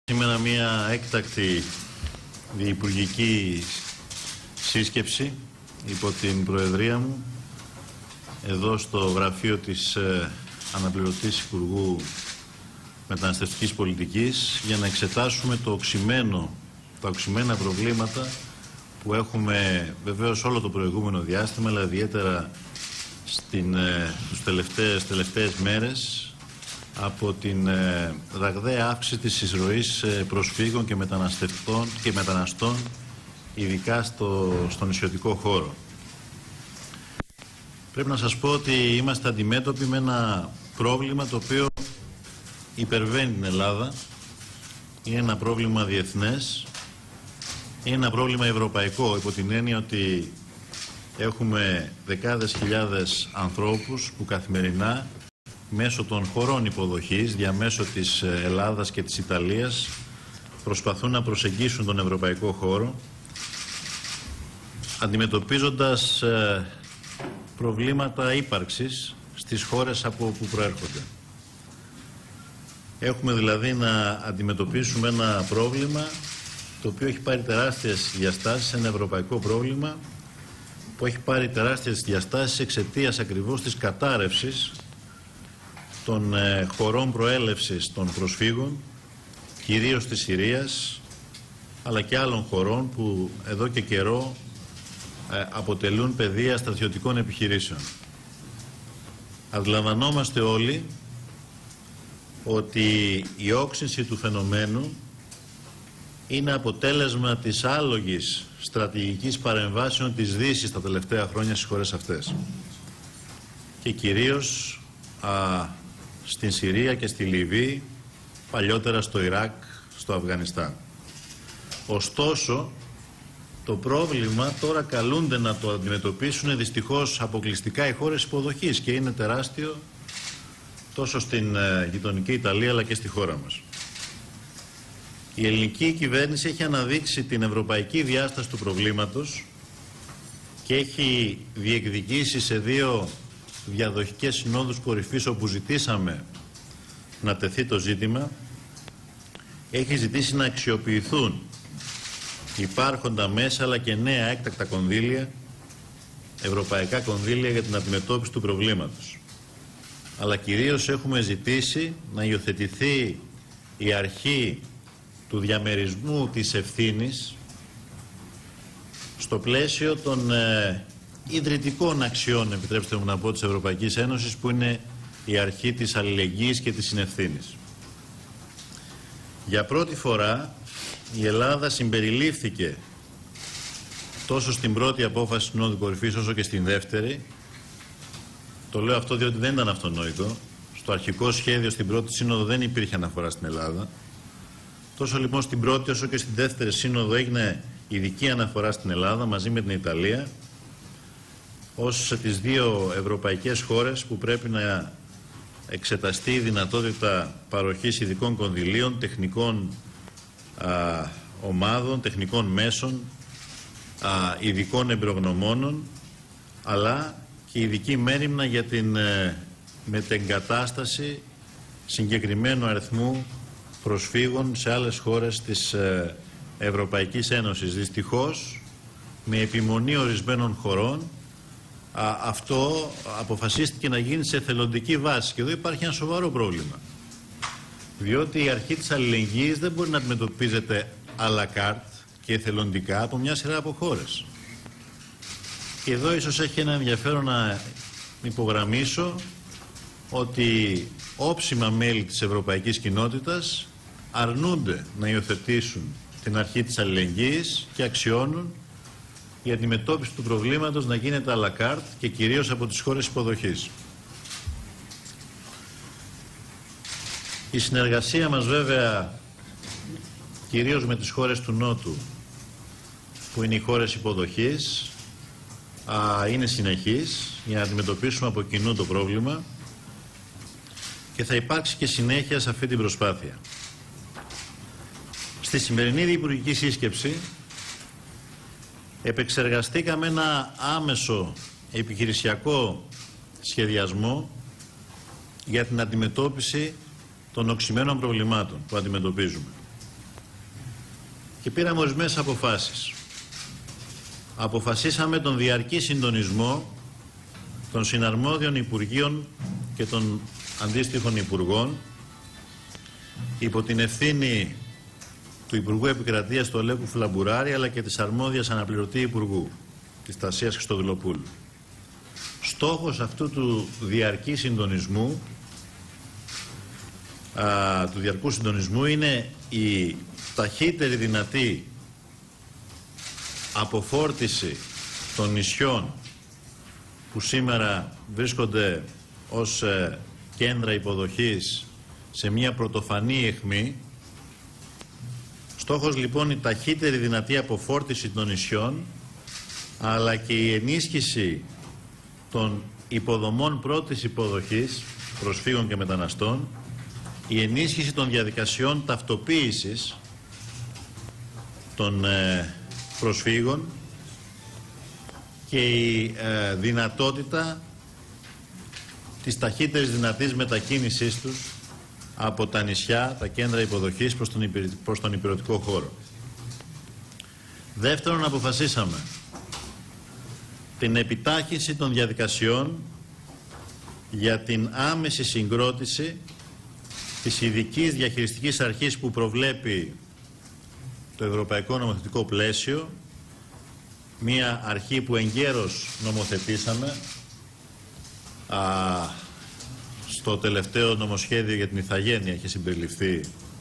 Σήμερα μια έκτακτη διυπουργική σύσκεψη υπό την Προεδρία μου εδώ στο γραφείο της Αναπληρωτής Υπουργού Μεταναστευτικής Πολιτικής για να εξετάσουμε τα οξυμένα προβλήματα που έχουμε βεβαίως όλο το προηγούμενο διάστημα, αλλά ιδιαίτερα τις τελευταίες μέρες από την ραγδαία αύξηση της εισρωής προσφύγων και μεταναστών, ειδικά στο νησιωτικό χώρο. Πρέπει να σας πω ότι είμαστε αντιμέτωποι με ένα πρόβλημα το οποίο υπερβαίνει την Ελλάδα. Είναι ένα πρόβλημα διεθνές, είναι ένα πρόβλημα ευρωπαϊκό, υπό την έννοια ότι έχουμε δεκάδες χιλιάδες ανθρώπους που καθημερινά μέσω των χωρών υποδοχής, διαμέσω της Ελλάδας και της Ιταλίας, προσπαθούν να προσεγγίσουν τον ευρωπαϊκό χώρο, αντιμετωπίζοντας προβλήματα ύπαρξης στις χώρες από όπου προέρχονται. Έχουμε δηλαδή να αντιμετωπίσουμε ένα πρόβλημα το οποίο έχει πάρει τεράστιες διαστάσεις, ένα ευρωπαϊκό πρόβλημα που έχει πάρει τεράστιες διαστάσεις εξαιτίας ακριβώς της κατάρρευσης των χωρών προέλευσης των προσφύγων, κυρίως της Συρίας, αλλά και άλλων χωρών που εδώ και καιρό αποτελούν πεδία στρατιωτικών επιχειρήσεων. Αντιλαμβανόμαστε όλοι ότι η όξυνση του φαινομένου είναι αποτέλεσμα της άλογης στρατηγικής παρεμβάσεων της Δύσης τα τελευταία χρόνια στις χώρες αυτές και κυρίως στην Συρία και στη Λιβύη, παλιότερα στο Ιράκ, στο Αφγανιστάν. Ωστόσο, το πρόβλημα τώρα καλούνται να το αντιμετωπίσουν δυστυχώς αποκλειστικά οι χώρες υποδοχής και είναι τεράστιο τόσο στην γειτονική Ιταλία αλλά και στη χώρα μας. Η ελληνική κυβέρνηση έχει αναδείξει την ευρωπαϊκή διάσταση του προβλήματος και έχει διεκδικήσει σε δύο διαδοχικές συνόδους κορυφής όπου ζητήσαμε να τεθεί το ζήτημα, έχει ζητήσει να αξιοποιηθούν υπάρχοντα μέσα αλλά και νέα έκτακτα κονδύλια, ευρωπαϊκά κονδύλια για την αντιμετώπιση του προβλήματος. Αλλά κυρίως έχουμε ζητήσει να υιοθετηθεί η αρχή του διαμερισμού της ευθύνης στο πλαίσιο των ιδρυτικών αξιών, επιτρέψτε μου να πω, της Ευρωπαϊκής Ένωσης, που είναι η αρχή της αλληλεγγύης και της συνευθύνης. Για πρώτη φορά η Ελλάδα συμπεριλήφθηκε τόσο στην πρώτη απόφαση του Συνόδου Κορυφής όσο και στην δεύτερη. Το λέω αυτό διότι δεν ήταν αυτονόητο. Στο αρχικό σχέδιο στην πρώτη σύνοδο δεν υπήρχε αναφορά στην Ελλάδα. Τόσο λοιπόν στην πρώτη όσο και στην δεύτερη σύνοδο έγινε ειδική αναφορά στην Ελλάδα μαζί με την Ιταλία ως τις δύο ευρωπαϊκές χώρες που πρέπει να εξεταστεί η δυνατότητα παροχής ειδικών κονδυλίων, τεχνικών ομάδων, τεχνικών μέσων, ειδικών εμπειρογνωμόνων, αλλά και ειδική μέριμνα για την μετεγκατάσταση συγκεκριμένου αριθμού προσφύγων σε άλλες χώρες της Ευρωπαϊκής Ένωσης. Δυστυχώς, με επιμονή ορισμένων χωρών, αυτό αποφασίστηκε να γίνει σε εθελοντική βάση και εδώ υπάρχει ένα σοβαρό πρόβλημα, διότι η αρχή της αλληλεγγύης δεν μπορεί να αντιμετωπίζεται à la carte και εθελοντικά από μια σειρά από χώρες. Και εδώ ίσως έχει ένα ενδιαφέρον να υπογραμμίσω ότι όψιμα μέλη της ευρωπαϊκής κοινότητας αρνούνται να υιοθετήσουν την αρχή της αλληλεγγύης και αξιώνουν η αντιμετώπιση του προβλήματος να γίνεται à la carte και κυρίως από τις χώρες υποδοχής. Η συνεργασία μας βέβαια κυρίως με τις χώρες του Νότου, που είναι οι χώρες υποδοχής, είναι συνεχής για να αντιμετωπίσουμε από κοινού το πρόβλημα και θα υπάρξει και συνέχεια σε αυτή την προσπάθεια. Στη σημερινή διυπουργική σύσκεψη επεξεργαστήκαμε ένα άμεσο επιχειρησιακό σχεδιασμό για την αντιμετώπιση των οξυμένων προβλημάτων που αντιμετωπίζουμε. και πήραμε ορισμένες αποφάσεις. Αποφασίσαμε τον διαρκή συντονισμό των συναρμόδιων Υπουργείων και των αντίστοιχων Υπουργών υπό την ευθύνη του Υπουργού Επικρατείας του Αλέκου Φλαμπουράρη, αλλά και της αρμόδιας αναπληρωτή Υπουργού, της Τασίας Χριστοδουλοπούλου. Στόχος αυτού του διαρκή συντονισμού, του διαρκού συντονισμού είναι η ταχύτερη δυνατή αποφόρτιση των νησιών που σήμερα βρίσκονται ως κέντρα υποδοχής σε μια πρωτοφανή αιχμή. Στόχος λοιπόν η ταχύτερη δυνατή αποφόρτιση των νησιών, αλλά και η ενίσχυση των υποδομών πρώτης υποδοχής προσφύγων και μεταναστών, η ενίσχυση των διαδικασιών ταυτοποίησης των προσφύγων και η δυνατότητα της ταχύτερης δυνατής μετακίνησής τους από τα νησιά, τα κέντρα υποδοχής προς τον υπηρετικό χώρο. Δεύτερον, αποφασίσαμε την επιτάχυνση των διαδικασιών για την άμεση συγκρότηση της ειδικής διαχειριστικής αρχής που προβλέπει το Ευρωπαϊκό Νομοθετικό Πλαίσιο, μία αρχή που εγκαίρως νομοθετήσαμε στο τελευταίο νομοσχέδιο για την ηθαγένεια. Έχει συμπεριληφθεί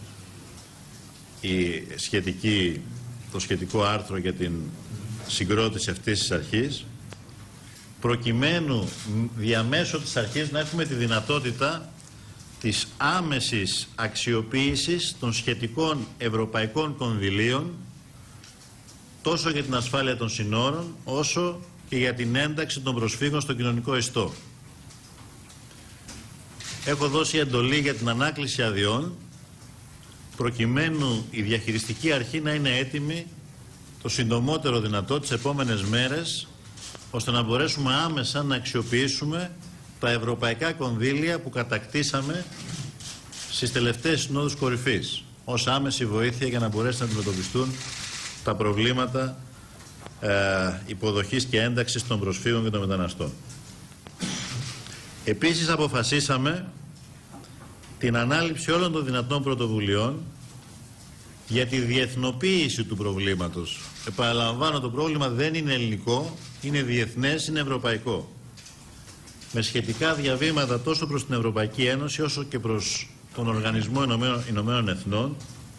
το σχετικό άρθρο για την συγκρότηση αυτής της αρχής, προκειμένου διαμέσω της αρχής να έχουμε τη δυνατότητα της άμεσης αξιοποίησης των σχετικών ευρωπαϊκών κονδυλίων τόσο για την ασφάλεια των συνόρων όσο και για την ένταξη των προσφύγων στο κοινωνικό ιστό. Έχω δώσει εντολή για την ανάκληση αδειών προκειμένου η διαχειριστική αρχή να είναι έτοιμη το συντομότερο δυνατό τις επόμενες μέρες, ώστε να μπορέσουμε άμεσα να αξιοποιήσουμε τα ευρωπαϊκά κονδύλια που κατακτήσαμε στις τελευταίες συνόδους κορυφής ως άμεση βοήθεια για να μπορέσουν να αντιμετωπιστούν τα προβλήματα υποδοχής και ένταξης των προσφύγων και των μεταναστών. Επίσης αποφασίσαμε την ανάληψη όλων των δυνατών πρωτοβουλειών για τη διεθνοποίηση του προβλήματος. Επαναλαμβάνω, το πρόβλημα δεν είναι ελληνικό, είναι διεθνές, είναι ευρωπαϊκό. Με σχετικά διαβήματα τόσο προς την Ευρωπαϊκή Ένωση όσο και προς τον Οργανισμό Ηνωμένων Εθνών,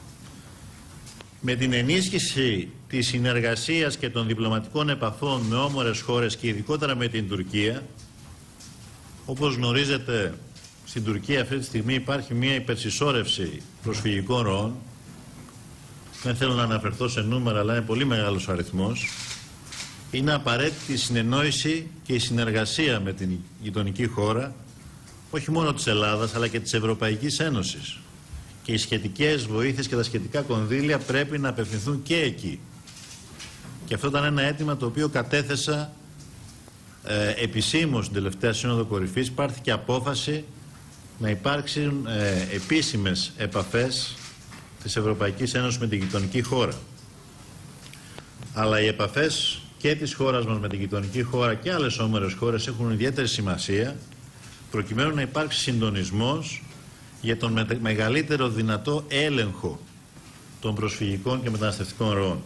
με την ενίσχυση της συνεργασίας και των διπλωματικών επαφών με όμορες χώρες και ειδικότερα με την Τουρκία. Όπως γνωρίζετε, στην Τουρκία αυτή τη στιγμή υπάρχει μια υπερσυσσόρευση προσφυγικών ροών. Δεν θέλω να αναφερθώ σε νούμερα, αλλά είναι πολύ μεγάλος ο αριθμός. Είναι απαραίτητη η συνεννόηση και η συνεργασία με την γειτονική χώρα, όχι μόνο της Ελλάδας, αλλά και της Ευρωπαϊκής Ένωσης. Και οι σχετικές βοήθειες και τα σχετικά κονδύλια πρέπει να απευθυνθούν και εκεί. Και αυτό ήταν ένα αίτημα το οποίο κατέθεσα επισήμως στην τελευταία Σύνοδο Κορυφής. Πάρθηκε απόφαση να υπάρξουν επίσημες επαφές της Ευρωπαϊκής Ένωσης με την γειτονική χώρα. Αλλά οι επαφές και της χώρας μας με την γειτονική χώρα και άλλες όμορες χώρες έχουν ιδιαίτερη σημασία, προκειμένου να υπάρξει συντονισμός για τον μεγαλύτερο δυνατό έλεγχο των προσφυγικών και μεταναστευτικών ροών.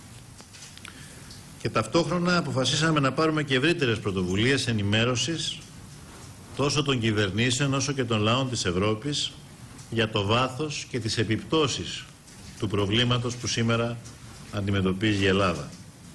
Και ταυτόχρονα αποφασίσαμε να πάρουμε και ευρύτερες πρωτοβουλίες ενημέρωσης τόσο των κυβερνήσεων όσο και των λαών της Ευρώπης για το βάθος και τις επιπτώσεις του προβλήματος που σήμερα αντιμετωπίζει η Ελλάδα.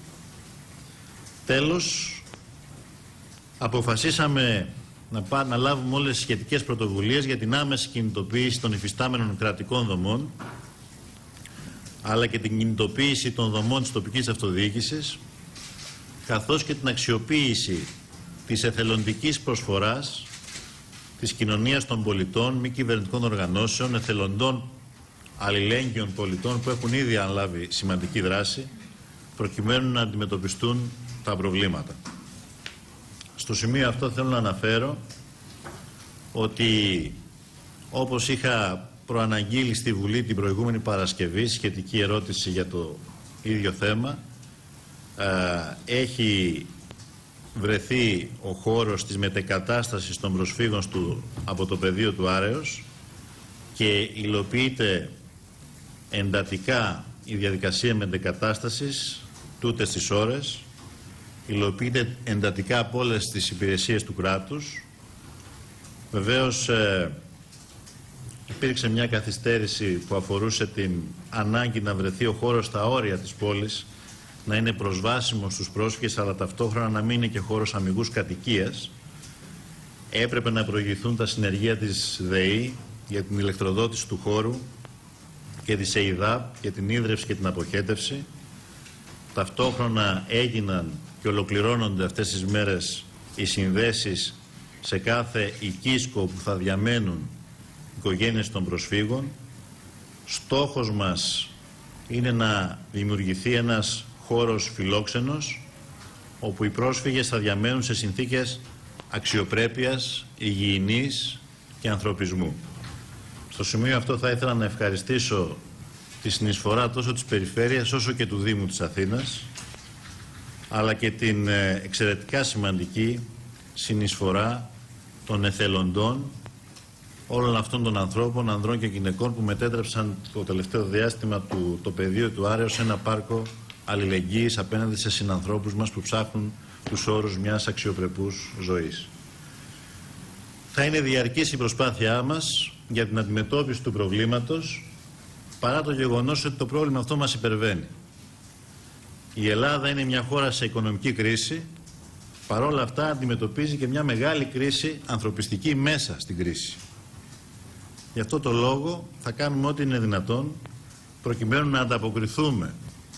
Τέλος, αποφασίσαμε να λάβουμε όλες τις σχετικές πρωτοβουλίες για την άμεση κινητοποίηση των υφιστάμενων κρατικών δομών, αλλά και την κινητοποίηση των δομών της τοπικής αυτοδιοίκησης, καθώς και την αξιοποίηση της εθελοντικής προσφοράς της κοινωνίας των πολιτών, μη κυβερνητικών οργανώσεων, εθελοντών αλληλέγγυων πολιτών που έχουν ήδη αναλάβει σημαντική δράση, προκειμένου να αντιμετωπιστούν τα προβλήματα. Στο σημείο αυτό θέλω να αναφέρω ότι, όπως είχα προαναγγείλει στη Βουλή την προηγούμενη Παρασκευή σχετική ερώτηση για το ίδιο θέμα. Έχει βρεθεί ο χώρος της μετεκατάστασης των προσφύγων από το πεδίο του Άρεως και υλοποιείται εντατικά η διαδικασία μετεκατάστασης τούτες τις ώρες. Υλοποιείται εντατικά από όλες τις υπηρεσίες του κράτους. Βεβαίως υπήρξε μια καθυστέρηση που αφορούσε την ανάγκη να βρεθεί ο χώρος στα όρια της πόλης, να είναι προσβάσιμος στους πρόσφυγες, αλλά ταυτόχρονα να μην είναι και χώρος αμιγούς κατοικίας. Έπρεπε να προηγηθούν τα συνεργεία της ΔΕΗ για την ηλεκτροδότηση του χώρου και της ΕΙΔΑΠ για την ίδρυυση και την αποχέτευση. Ταυτόχρονα έγιναν και ολοκληρώνονται αυτές τις μέρες οι συνδέσεις σε κάθε οικίσκο που θα διαμένουν οικογένειες των προσφύγων. Στόχος μας είναι να δημιουργηθεί ένας χώρος φιλόξενος όπου οι πρόσφυγες θα διαμένουν σε συνθήκες αξιοπρέπειας, υγιεινής και ανθρωπισμού. Στο σημείο αυτό θα ήθελα να ευχαριστήσω τη συνεισφορά τόσο της Περιφέρειας όσο και του Δήμου της Αθήνας, αλλά και την εξαιρετικά σημαντική συνεισφορά των εθελοντών, όλων αυτών των ανθρώπων, ανδρών και γυναικών που μετέτρεψαν το τελευταίο διάστημα το πεδίο του Άρεως σε ένα πάρκο αλληλεγγύης απέναντι σε συνανθρώπους μας που ψάχνουν τους όρους μιας αξιοπρεπούς ζωής. Θα είναι διαρκής η προσπάθειά μας για την αντιμετώπιση του προβλήματος, παρά το γεγονός ότι το πρόβλημα αυτό μας υπερβαίνει. Η Ελλάδα είναι μια χώρα σε οικονομική κρίση, παρόλα αυτά αντιμετωπίζει και μια μεγάλη κρίση ανθρωπιστική μέσα στην κρίση. Γι' αυτό το λόγο θα κάνουμε ό,τι είναι δυνατόν προκειμένου να ανταποκριθούμε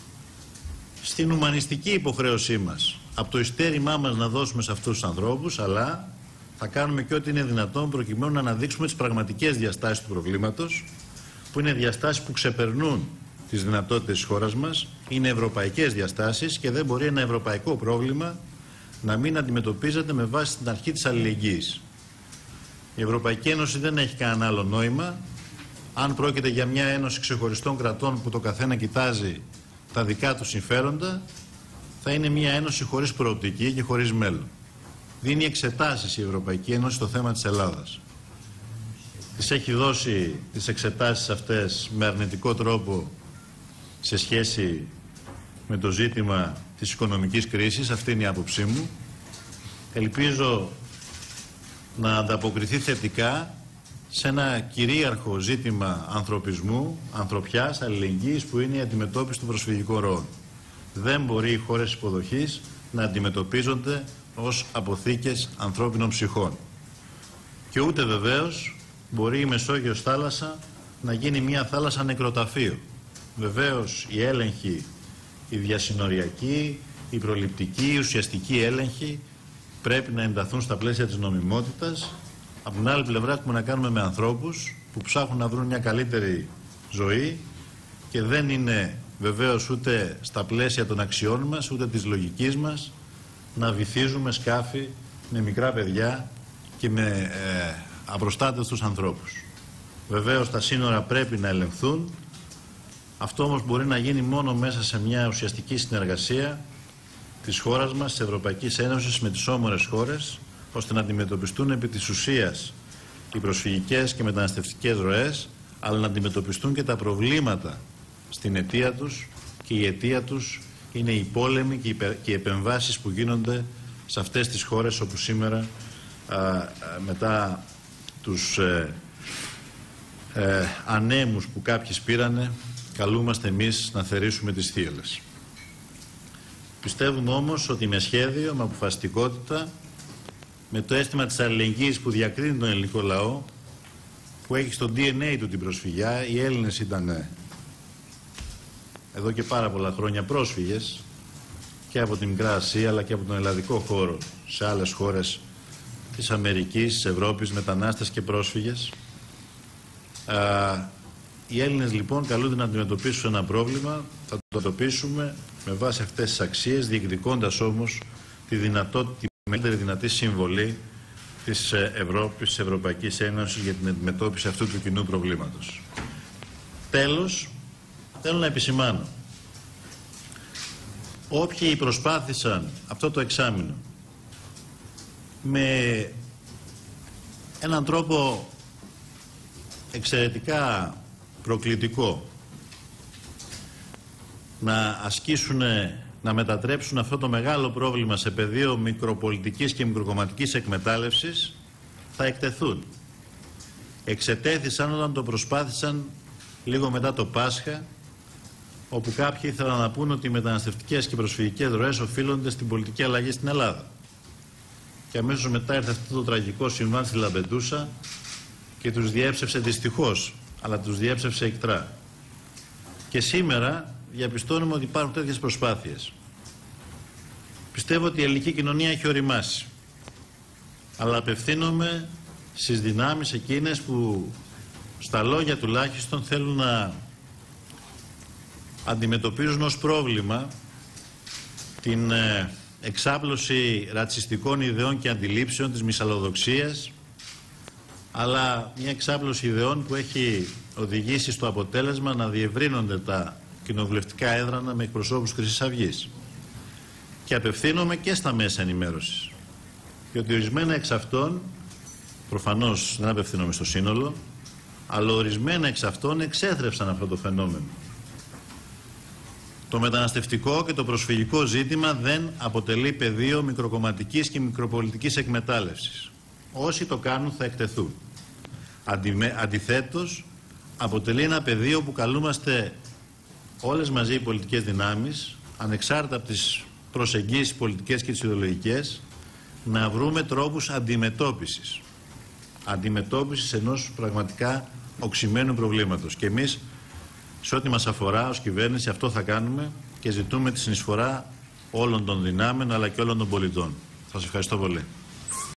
στην ουμανιστική υποχρέωσή μας, από το ειστέρημά μας να δώσουμε σε αυτούς τους ανθρώπους, αλλά θα κάνουμε και ό,τι είναι δυνατόν προκειμένου να αναδείξουμε τις πραγματικές διαστάσεις του προβλήματος, που είναι διαστάσεις που ξεπερνούν τις δυνατότητες της χώρας μας, είναι ευρωπαϊκές διαστάσεις και δεν μπορεί ένα ευρωπαϊκό πρόβλημα να μην αντιμετωπίζεται με βάση την αρχή της αλληλεγγύης. Η Ευρωπαϊκή Ένωση δεν έχει κανένα άλλο νόημα αν πρόκειται για μια ένωση ξεχωριστών κρατών που το καθένα κοιτάζει τα δικά του συμφέροντα. Θα είναι μια ένωση χωρίς προοπτική και χωρίς μέλλον. Δίνει εξετάσεις η Ευρωπαϊκή Ένωση στο θέμα της Ελλάδας. Της έχει δώσει τις εξετάσεις αυτές με αρνητικό τρόπο σε σχέση με το ζήτημα της οικονομικής κρίσης. Αυτή είναι η άποψή μου. Ελπίζω να ανταποκριθεί θετικά σε ένα κυρίαρχο ζήτημα ανθρωπισμού, ανθρωπιάς, αλληλεγγύης, που είναι η αντιμετώπιση των προσφυγικών ροών. Δεν μπορεί οι χώρες υποδοχής να αντιμετωπίζονται ως αποθήκες ανθρώπινων ψυχών. Και ούτε βεβαίως μπορεί η Μεσόγειος θάλασσα να γίνει μια θάλασσα νεκροταφείο. Βεβαίως οι έλεγχοι, οι διασυνοριακοί, οι προληπτικοί, οι ουσιαστικοί έλεγχοι πρέπει να ενταθούν στα πλαίσια της νομιμότητας. Από την άλλη πλευρά έχουμε να κάνουμε με ανθρώπους που ψάχνουν να βρουν μια καλύτερη ζωή και δεν είναι βεβαίως ούτε στα πλαίσια των αξιών μας, ούτε της λογικής μας να βυθίζουμε σκάφη με μικρά παιδιά και με απροστάτευτους ανθρώπους. Βεβαίως τα σύνορα πρέπει να ελεγχθούν. Αυτό όμως μπορεί να γίνει μόνο μέσα σε μια ουσιαστική συνεργασία της χώρας μας, της Ευρωπαϊκής Ένωσης, με τις όμορες χώρες, ώστε να αντιμετωπιστούν επί της ουσίας οι προσφυγικές και μεταναστευτικές ροές, αλλά να αντιμετωπιστούν και τα προβλήματα στην αιτία τους, και η αιτία τους είναι οι πόλεμοι και οι επεμβάσεις που γίνονται σε αυτές τις χώρες όπου σήμερα μετά τους ανέμους που κάποιοι σπήρανε καλούμαστε εμείς να θερήσουμε τις θύελλες. Πιστεύουμε όμως ότι με σχέδιο, με αποφασιστικότητα, με το αίσθημα της αλληλεγγύης που διακρίνει τον ελληνικό λαό, που έχει στο DNA του την προσφυγιά, οι Έλληνες ήταν εδώ και πάρα πολλά χρόνια πρόσφυγες και από την Μικρά Ασία αλλά και από τον ελλαδικό χώρο σε άλλες χώρες της Αμερικής, της Ευρώπης, μετανάστες και πρόσφυγες. Οι Έλληνες λοιπόν καλούνται να αντιμετωπίσουν ένα πρόβλημα, θα το αντιμετωπίσουμε με βάση αυτές τις αξίες, διεκδικώντας όμως τη μεγαλύτερη δυνατή συμβολή της Ευρώπης, της Ευρωπαϊκής Ένωσης για την αντιμετώπιση αυτού του κοινού προβλήματος. Τέλος, θέλω να επισημάνω, όποιοι προσπάθησαν αυτό το εξάμηνο με έναν τρόπο εξαιρετικά προκλητικό να ασκήσουν, να μετατρέψουν αυτό το μεγάλο πρόβλημα σε πεδίο μικροπολιτικής και μικροκομματικής εκμετάλλευσης, θα εκτεθούν. Εξετέθησαν όταν το προσπάθησαν λίγο μετά το Πάσχα, όπου κάποιοι ήθελαν να πούν ότι οι μεταναστευτικές και προσφυγικές ροές οφείλονται στην πολιτική αλλαγή στην Ελλάδα. Και αμέσως μετά ήρθε αυτό το τραγικό συμβάν στη Λαμπεντούσα και τους διέψευσε δυστυχώς, αλλά τους διέψευσε εκτρά. Και σήμερα διαπιστώνουμε ότι υπάρχουν τέτοιες προσπάθειες. Πιστεύω ότι η ελληνική κοινωνία έχει οριμάσει, αλλά απευθύνομαι στις δυνάμεις εκείνες που στα λόγια τουλάχιστον θέλουν να αντιμετωπίζουν ως πρόβλημα την εξάπλωση ρατσιστικών ιδεών και αντιλήψεων, της μυσαλλοδοξίας, αλλά μια εξάπλωση ιδεών που έχει οδηγήσει στο αποτέλεσμα να διευρύνονται τα κοινοβουλευτικά έδρανα με εκπροσώπους Χρυσής Αυγής. Και απευθύνομαι και στα μέσα ενημέρωσης, διότι ορισμένα εξ αυτών, προφανώς δεν απευθύνομαι στο σύνολο, αλλά ορισμένα εξ αυτών εξέθρεψαν αυτό το φαινόμενο. Το μεταναστευτικό και το προσφυγικό ζήτημα δεν αποτελεί πεδίο μικροκομματικής και μικροπολιτικής εκμετάλλευσης. Όσοι το κάνουν θα εκτεθούν. Αντιθέτως, αποτελεί ένα πεδίο που καλούμαστε όλες μαζί οι πολιτικές δυνάμεις, ανεξάρτητα από τις προσεγγίσεις πολιτικές και τις ιδεολογικές, να βρούμε τρόπους αντιμετώπισης. Αντιμετώπισης ενός πραγματικά οξυμένου προβλήματος. Και εμείς, σε ό,τι μας αφορά ως κυβέρνηση, αυτό θα κάνουμε και ζητούμε τη συνεισφορά όλων των δυνάμεων αλλά και όλων των πολιτών. Σας ευχαριστώ πολύ.